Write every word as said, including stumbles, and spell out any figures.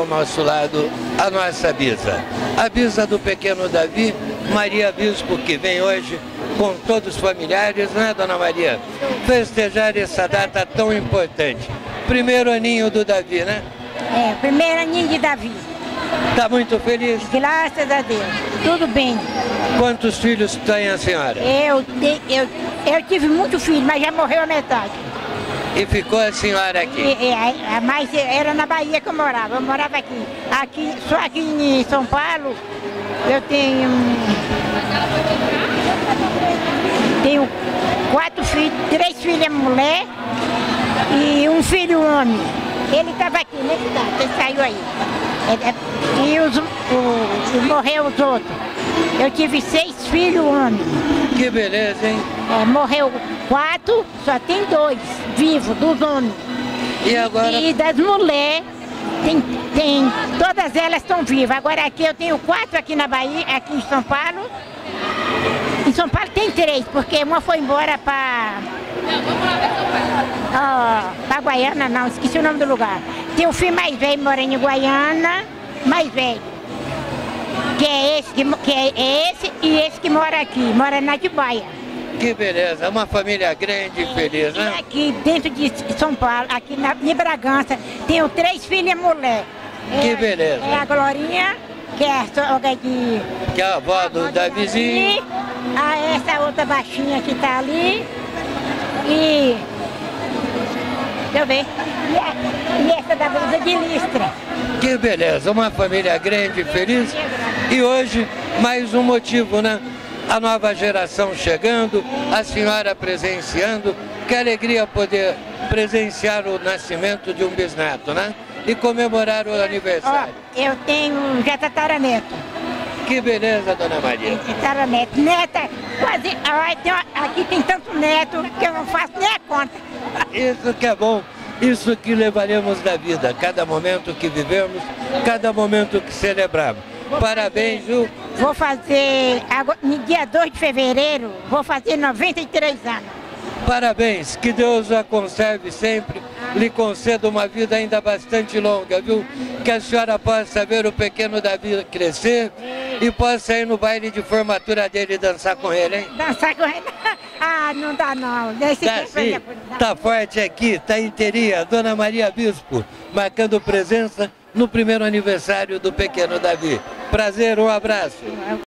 ao nosso lado a nossa bisa. A bisa do pequeno Davi, Maria Bispo, que vem hoje com todos os familiares, né, Dona Maria? Festejar essa data tão importante. Primeiro aninho do Davi, né? É, primeiro aninho de Davi. Está muito feliz? Graças a Deus. Tudo bem. Quantos filhos tem a senhora? Eu, te, eu, eu tive muito filho, mas já morreu a metade. E ficou a senhora aqui? E, e, a, a mais era na Bahia que eu morava. Eu morava aqui. Aqui, só aqui em São Paulo, eu tenho... Tenho quatro filhos, três filhas mulher e um filho homem. Ele estava aqui, nesse data, ele saiu aí. E os, o, o, morreu os outros. Eu tive seis filhos homens. Que beleza, hein? É, morreu quatro, só tem dois vivos, dos homens. E agora? E das mulheres, tem, tem, todas elas estão vivas. Agora aqui eu tenho quatro aqui na Bahia, aqui em São Paulo. Em São Paulo tem três, porque uma foi embora para... Oh, para Guaiana, não, esqueci o nome do lugar. Tem um filho mais velho morando em Guaiana, mais velho. Que é esse, que, que é esse e esse que mora aqui, mora na Atibaia. Que beleza, uma família grande e feliz, né? E aqui dentro de São Paulo, aqui na, em Bragança, tenho três filhas mulher. Que é, beleza. É a Glorinha, que é a sogra de... Que é a avó do Davizinho. A essa outra baixinha que tá ali. E... Deixa eu ver. E, a, e essa da blusa de listra. Que beleza, uma família grande e feliz. E hoje, mais um motivo, né? A nova geração chegando, a senhora presenciando. Que alegria poder presenciar o nascimento de um bisneto, né? E comemorar o aniversário. Ó, eu tenho já tataraneto. Que beleza, Dona Maria. Tataraneto. Neta, quase... Ó, tem, aqui tem tanto neto que eu não faço nem a conta. Isso que é bom. Isso que levaremos da vida, cada momento que vivemos, cada momento que celebramos. Vou Parabéns, fazer, viu? Vou fazer, agora, no dia dois de fevereiro, vou fazer noventa e três anos. Parabéns, que Deus a conserve sempre, lhe conceda uma vida ainda bastante longa, viu? Que a senhora possa ver o pequeno Davi crescer e possa ir no baile de formatura dele e dançar com ele, hein? Dançar com ele? Ah, não dá não. Desse Tá sim, tá forte aqui, tá inteirinha, Dona Maria Bispo, marcando presença no primeiro aniversário do pequeno Davi. Prazer, um abraço.